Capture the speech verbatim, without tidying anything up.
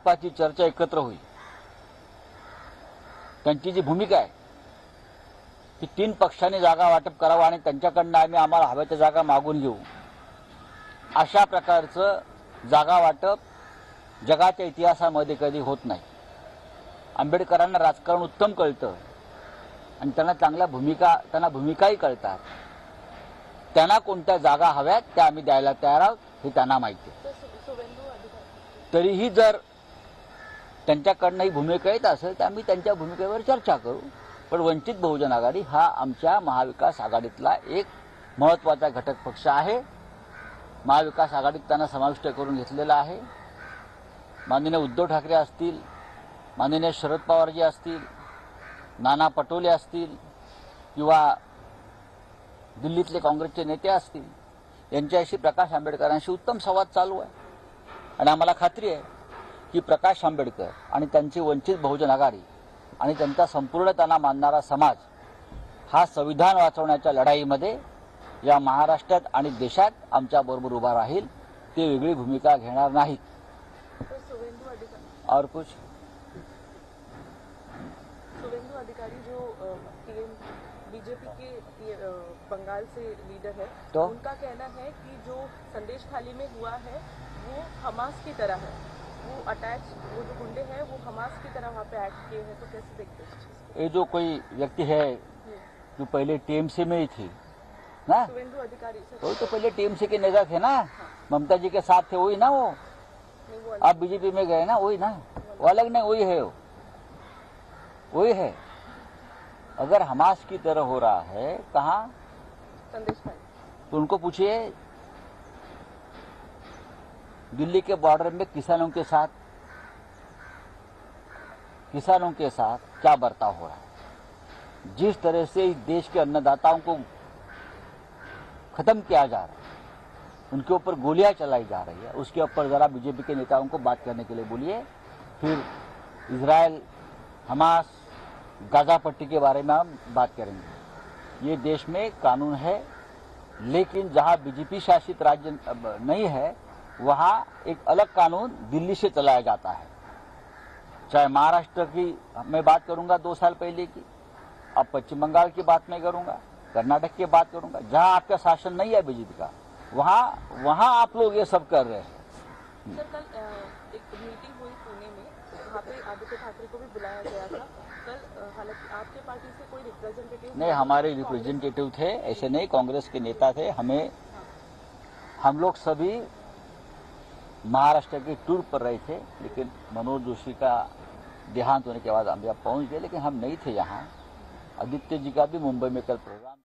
भाजपाची चर्चा एकत्र होईल. त्यांची जी भूमिका आहे की तीन पक्षांनी जागा वाटप करावं आणि त्यांच्याकडनं आम्ही आम्हाला हव्या त्या जागा मागून घेऊ, अशा प्रकारचं जागा वाटप जगाच्या इतिहासामध्ये कधी होत नाही. आंबेडकरांना राजकारण उत्तम कळतं आणि त्यांना चांगल्या भूमिका त्यांना भूमिकाही कळतात. त्यांना कोणत्या जागा हव्यात त्या आम्ही द्यायला तयार आहोत हे त्यांना माहिती आहे. तरीही जर त्यांच्याकडनं ही भूमिका येत असेल तर आम्ही त्यांच्या भूमिकेवर चर्चा करू. पण वंचित बहुजन आघाडी हा आमच्या महाविकास आघाडीतला एक महत्त्वाचा घटक पक्ष आहे. महाविकास आघाडीत त्यांना समाविष्ट करून घेतलेला आहे. माननीय उद्धव ठाकरे असतील, माननीय शरद पवारजी असतील, नाना पटोले असतील किंवा दिल्लीतले काँग्रेसचे नेते असतील, यांच्याशी प्रकाश आंबेडकरांशी उत्तम संवाद चालू आहे. आणि आम्हाला खात्री आहे की प्रकाश आंबेडकर आणि त्यांची वंचित बहुजन आघाडी आणि त्यांचा संपूर्ण त्यांना मानणारा समाज हा संविधान वाचवण्याच्या लढाईमध्ये या महाराष्ट्रात आणि देशात आमच्या बरोबर उभा राहील. ते वेगळी भूमिका घेणार नाहीत. और कुछ शुभेंदु अधिकारी जो बीजेपी के बंगाल से लीडर है, तो उनका कहना है कि जो संदेश खाली में हुआ है वो हमास की तरह है, वो अटैच वो जो गुंडे हैं वो हमास की तरह वहाँ पे एक्ट किए हैं. तो कैसे देखते हैं? ये जो कोई व्यक्ति है जो पहले टीएमसी में ही थी ना, शुभेंदु अधिकारी वो तो पहले टीएमसी के नेता थे ना, ममता जी के साथ थे, वही ना वो. आप बीजेपी में गए ना, वही ना, वो अलग नहीं, वही है, वो वही है. अगर हमास की तरह हो रहा है कहाँ, संदेश खाली, तो उनको पूछिए दिल्ली के बॉर्डर में किसानों के साथ किसानों के साथ क्या बर्ताव हो रहा है. जिस तरह से इस देश के अन्नदाताओं को खत्म किया जा रहा है, उनके ऊपर गोलियां चलाई जा रही है, उसके ऊपर जरा बीजेपी के नेताओं को बात करने के लिए बोलिए. फिर इजराइल, हमास, गाजा पट्टी के बारे में हम बात करेंगे. ये देश में कानून है, लेकिन जहां बीजेपी शासित राज्य नहीं है वहां एक अलग कानून दिल्ली से चलाया जाता है. चाहे महाराष्ट्र की मैं बात करूंगा दो साल पहले की, अब पश्चिम बंगाल की बात मैं करूंगा, कर्नाटक की बात करूंगा, जहां आपका शासन नहीं है बीजेपी का, वहां वहां आप लोग ये सब कर रहे हैं. सर, कल एक मीटिंग हुई पुणे में, वहाँ पे आदित्य ठाकरे को भी बुलाया गया था. कल हालांकि आपके पार्टी से कोई रिप्रेजेंटेटिव नहीं, हमारे रिप्रेजेंटेटिव थे, ऐसे नहीं, कांग्रेस के नेता थे. हमें हम लोग सभी महाराष्ट्र के टूर पर रहे थे, लेकिन मनोज जोशी का देहांत होने के बाद हम यहाँ पहुंच गए, लेकिन हम नहीं थे यहाँ. आदित्य जी का भी मुंबई में कल प्रोग्राम